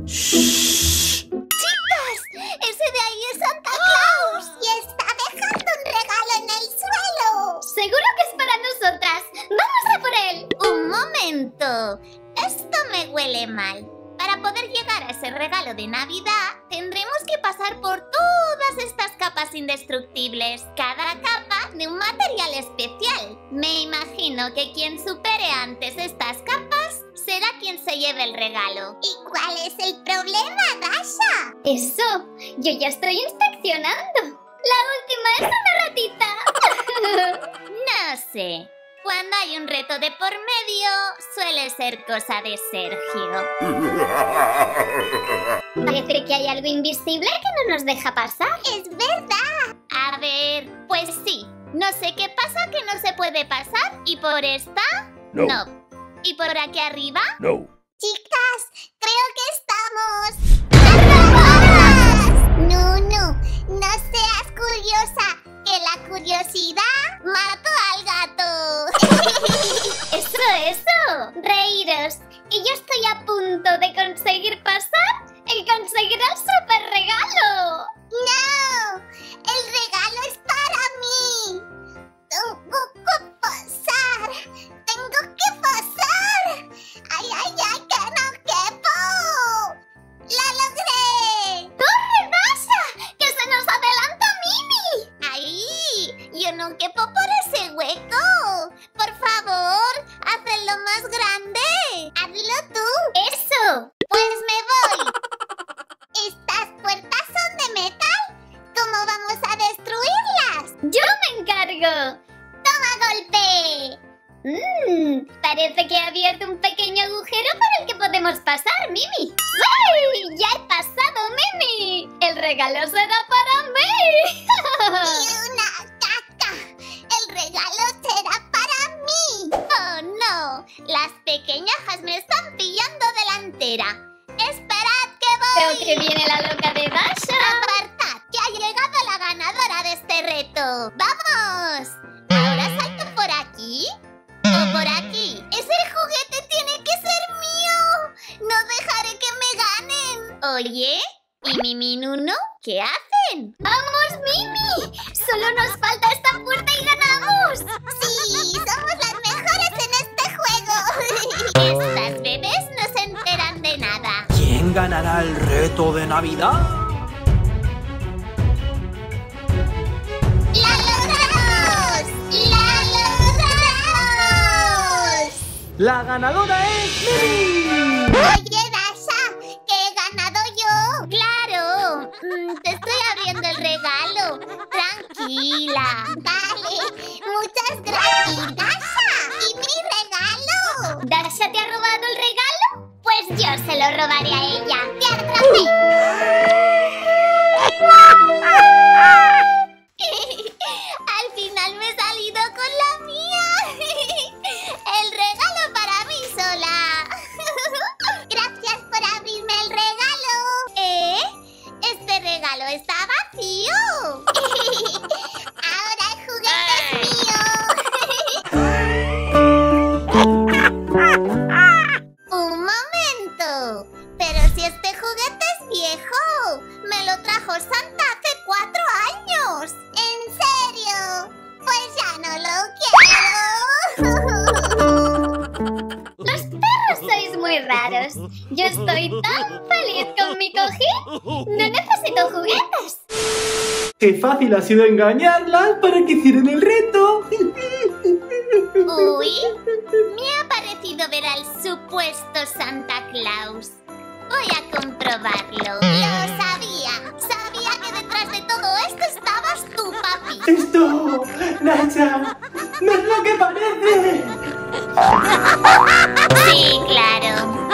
¡Chicas! ¡Ese de ahí es Santa Claus! ¡Y está dejando un regalo en el suelo! ¡Seguro que es para nosotras! ¡Vamos a por él! ¡Un momento! Esto me huele mal. Para poder llegar a ese regalo de Navidad, tendremos que pasar por todas estas capas indestructibles. Cada capa de un material especial. Me imagino que quien supere antes estas capas será quien se lleve el regalo. ¿Y cuál es el problema, Dasha? Eso, yo ya estoy inspeccionando. La última es una ratita. No sé. Cuando hay un reto de por medio, suele ser cosa de Sergio. Parece que hay algo invisible que no nos deja pasar. ¡Es verdad! A ver, pues sí. No sé qué pasa que no se puede pasar. ¿Y por esta? No. ¿Y por aquí arriba? No. Chicas, creo que estamos... ¡atrapadas! No seas curiosa, que la curiosidad mató al gato. Eso, reíros. Y yo estoy a punto de conseguir pasar y conseguir el super regalo. ¡No! ¡El regalo es para mí! ¡Tengo que pasar! ¡Tengo que pasar! ¡Ay, que no quepo! ¡La logré! ¡Corre, Dasha! ¡Que se nos adelanta Mimi! ¡Ay! ¡Yo no quepo por ese hueco! ¡Por favor! ¡Hazlo más grande! ¡Hazlo tú! ¡Eso! ¡Pues me voy! ¿Estas puertas son de metal? ¿Cómo vamos a destruirlas? ¡Yo me encargo! ¡Toma golpe! Parece que he abierto un pequeño agujero por el que podemos pasar, Mimi. ¡Sí! ¡Ya he pasado, Mimi! ¡El regalo será para mí! ¡Y una caca! ¡El regalo será para mí! ¡Oh, no! Las pequeñajas me están pillando delantera. ¡Esperad que voy! Creo que viene la loca de Dasha. ¡Apartad! ¡Que ha llegado la ganadora de este reto! ¡Vamos! ¿Ahora salto por aquí? ¿O por aquí? ¡Ese juguete tiene que ser mío! ¡No dejaré que me ganen! Oye, ¿y Mimi y Nuno? ¿Qué hacen? ¡Vamos, Mimi! ¡Solo nos falta esta puerta y ganamos! ¡Sí! ¡Somos las mejores en este juego! Estas bebés no se enteran de nada. ¿Quién ganará el reto de Navidad? ¡La logramos! ¡La logramos! ¡La ganadora es Mimi! Oye, Dasha, que he ganado yo. ¡Claro! Te estoy abriendo el regalo. Tranquila. Vale. Muchas gracias, Dasha. ¿Y mi regalo? ¿Dasha te ha robado el regalo? Pues yo se lo robaré a ella. ¡Te atrapé! Al final me he salido con la mía. El regalo para mí sola. Gracias por abrirme el regalo. Este regalo está vacío. Ahora el juguete es mío. Un momento. Pero si este juguete es viejo. Me lo trajo Santa hace 4 años. ¿En serio? Pues ya no lo quiero. Los perros sois muy raros. Yo estoy tan feliz con mi cojín. No necesito juguetes. ¡Qué fácil ha sido engañarlas para que hicieran el reto! Uy, me ha parecido ver al supuesto Santa Claus. Voy a comprobarlo. Lo sabía. Sabía que detrás de todo esto estabas tú, papi. ¡Esto, Dasha, no es lo que parece! Sí, claro.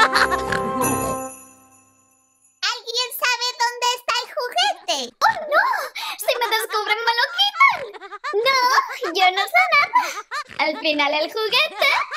¿Alguien sabe dónde está el juguete? ¡Oh, no! ¡Si me descubren me lo quitan! No, yo no sé nada. Al final el juguete